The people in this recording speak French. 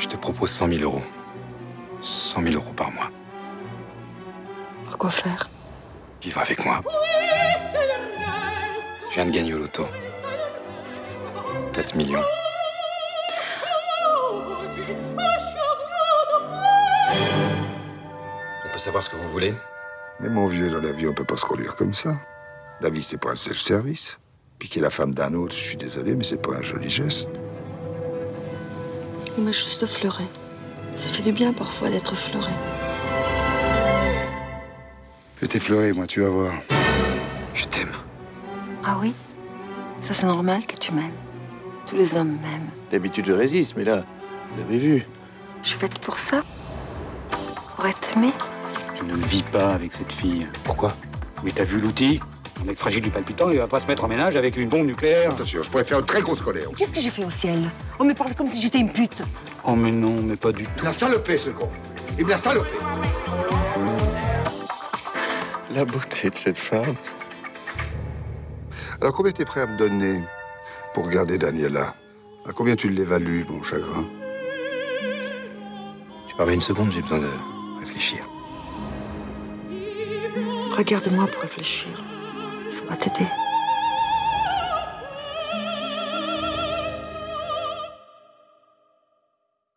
Je te propose 100 000 euros. 100 000 euros par mois. Pour quoi faire? Vivre avec moi. Je viens de gagner au loto. 4 millions. On peut savoir ce que vous voulez? Mais mon vieux, dans la vie, on peut pas se conduire comme ça. La vie, c'est pas un self-service. Piquer la femme d'un autre, je suis désolé, mais c'est pas un joli geste. Il m'a juste fleuré. Ça fait du bien parfois d'être fleuré. Je vais t'effleurer, moi, tu vas voir. Je t'aime. Ah oui? Ça, c'est normal que tu m'aimes. Tous les hommes m'aiment. D'habitude, je résiste, mais là, vous avez vu. Je suis faite pour ça. Pour être aimée. Tu ne vis pas avec cette fille. Pourquoi? Mais t'as vu l'outil? Un mec fragile du palpitant, il va pas se mettre en ménage avec une bombe nucléaire. Attention, je pourrais faire une très grosse colère. Qu'est-ce que j'ai fait au ciel? On me parle comme si j'étais une pute. Oh mais non, mais pas du tout. Il me l'a salopé, ce con. Il me l'a salopé. La beauté de cette femme. Alors, combien t'es prêt à me donner pour garder Daniela? À combien tu l'évalues, mon chagrin? Tu permets une seconde, j'ai besoin de réfléchir. Regarde-moi pour réfléchir. Ça va t'aider.